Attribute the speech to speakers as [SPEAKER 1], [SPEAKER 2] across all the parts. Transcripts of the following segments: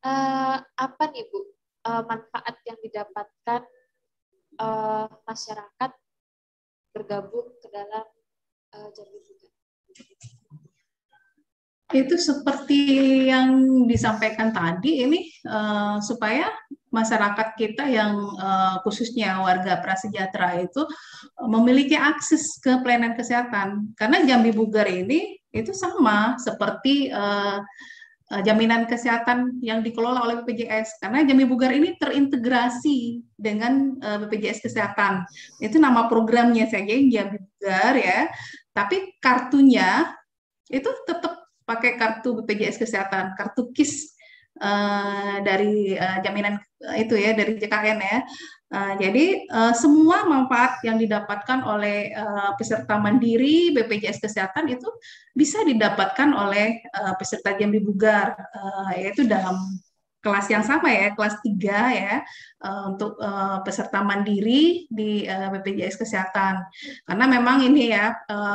[SPEAKER 1] Apa nih Bu manfaat yang didapatkan masyarakat bergabung ke dalam Jambi Bugar?
[SPEAKER 2] Itu seperti yang disampaikan tadi, ini supaya masyarakat kita yang khususnya warga prasejahtera itu memiliki akses ke pelayanan kesehatan. Karena Jambi Bugar ini itu sama seperti jaminan kesehatan yang dikelola oleh BPJS. Karena Jambi Bugar ini terintegrasi dengan BPJS Kesehatan. Itu nama programnya saja Jambi Bugar ya. Tapi kartunya itu tetap pakai kartu BPJS Kesehatan, kartu KIS dari jaminan itu ya, dari JKN ya. Jadi semua manfaat yang didapatkan oleh peserta mandiri BPJS Kesehatan itu bisa didapatkan oleh peserta Jambi Bugar, yaitu dalam kelas yang sama ya, kelas 3 ya, untuk peserta mandiri di BPJS Kesehatan. Karena memang ini ya,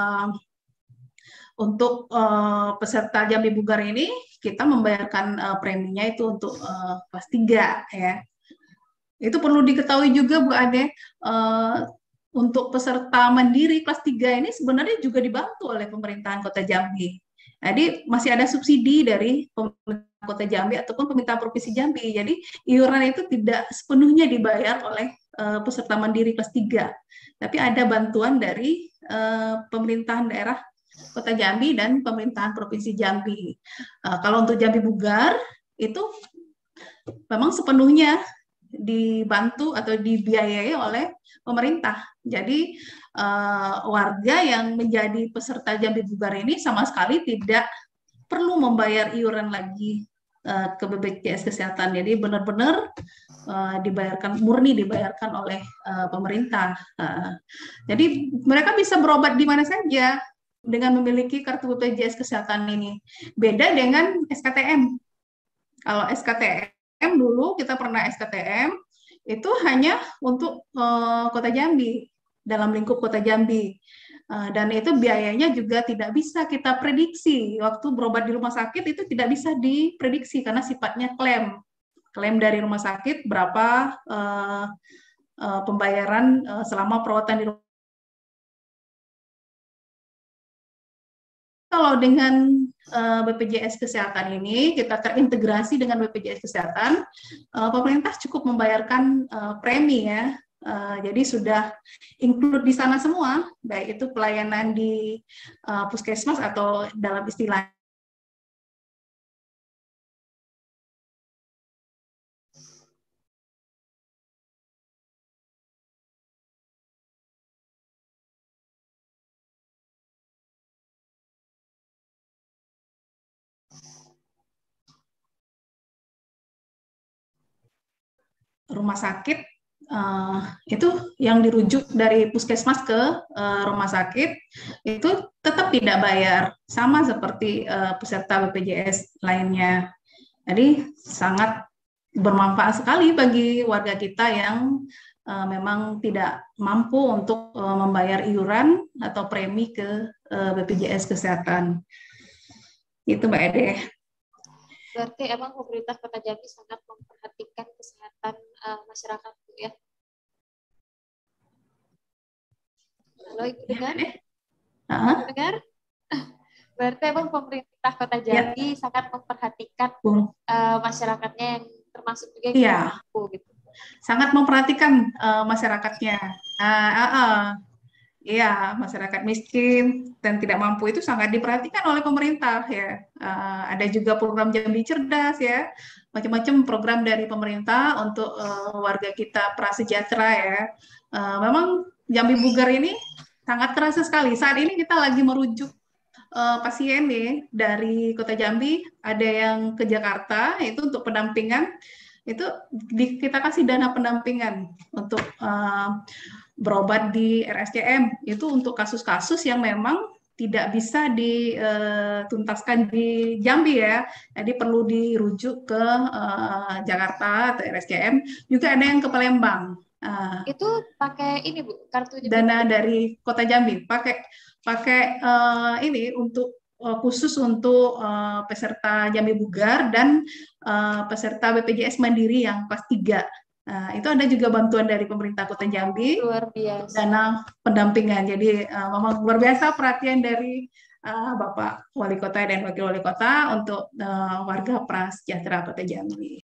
[SPEAKER 2] untuk peserta Jambi Bugar ini kita membayarkan preminya itu untuk kelas 3 ya. Itu perlu diketahui juga Bu Ade, untuk peserta mandiri kelas 3 ini sebenarnya juga dibantu oleh pemerintahan Kota Jambi. Jadi masih ada subsidi dari pemerintah Kota Jambi ataupun pemerintah Provinsi Jambi. Jadi iuran itu tidak sepenuhnya dibayar oleh peserta mandiri kelas 3. Tapi ada bantuan dari pemerintahan daerah Kota Jambi dan pemerintahan Provinsi Jambi. Kalau untuk Jambi Bugar itu memang sepenuhnya dibantu atau dibiayai oleh pemerintah. Jadi warga yang menjadi peserta Jambi Bugar ini sama sekali tidak perlu membayar iuran lagi ke BPJS Kesehatan. Jadi benar-benar dibayarkan, murni dibayarkan oleh pemerintah. Jadi mereka bisa berobat di mana saja dengan memiliki kartu BPJS Kesehatan ini. Beda dengan SKTM. Kalau SKTM dulu kita pernah SKTM itu hanya untuk Kota Jambi, dalam lingkup Kota Jambi. Dan itu biayanya juga tidak bisa kita prediksi. Waktu berobat di rumah sakit itu tidak bisa diprediksi karena sifatnya klaim. Klaim dari rumah sakit berapa pembayaran selama perawatan di rumah. Kalau dengan BPJS Kesehatan ini kita terintegrasi dengan BPJS Kesehatan, pemerintah cukup membayarkan premi ya. Jadi sudah include di sana semua, baik itu pelayanan di puskesmas atau dalam istilah rumah sakit, itu yang dirujuk dari puskesmas ke rumah sakit itu tetap tidak bayar, sama seperti peserta BPJS lainnya. Jadi sangat bermanfaat sekali bagi warga kita yang memang tidak mampu untuk membayar iuran atau premi ke BPJS Kesehatan. Itu Mbak Ede.
[SPEAKER 1] Berarti emang pemerintah Kota Jambi sangat memperhatikan kesehatan masyarakat Bu ya. Halo Ibu dengar? Dengar? Berarti emang pemerintah Kota Jambi sangat memperhatikan masyarakatnya yang termasuk juga yang mampu gitu.
[SPEAKER 2] Sangat memperhatikan masyarakatnya. Iya, masyarakat miskin dan tidak mampu itu sangat diperhatikan oleh pemerintah ya. Ada juga program Jambi Cerdas ya, macam-macam program dari pemerintah untuk warga kita prasejahtera ya. Memang Jambi Bugar ini sangat terasa sekali. Saat ini kita lagi merujuk pasien nih dari Kota Jambi, ada yang ke Jakarta itu untuk pendampingan. Itu kita kasih dana pendampingan untuk berobat di RSCM itu untuk kasus-kasus yang memang tidak bisa dituntaskan di Jambi ya, jadi perlu dirujuk ke Jakarta atau RSCM. Juga ada yang ke Palembang.
[SPEAKER 1] Itu pakai ini Bu, kartu
[SPEAKER 2] dana dari Kota Jambi, pakai ini untuk khusus untuk peserta Jambi Bugar dan peserta BPJS Mandiri yang kelas 3. Itu ada juga bantuan dari pemerintah Kota Jambi,
[SPEAKER 1] luar biasa.
[SPEAKER 2] dana pendampingan. Jadi memang luar biasa perhatian dari Bapak Wali Kota dan Wakil Wali Kota untuk warga prasejahtera Kota Jambi.